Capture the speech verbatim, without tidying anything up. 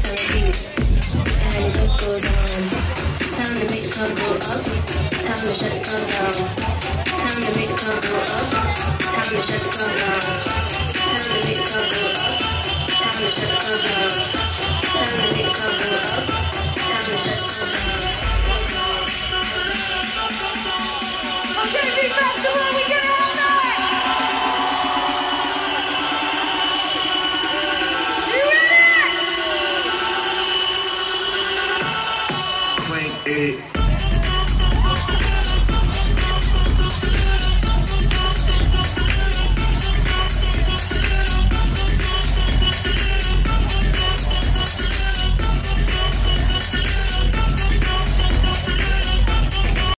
and repeat. And it just goes on. Time to make the club go up. Time to shut the club down. Time to make the club go up. Time to shut the club down. Time to make the club go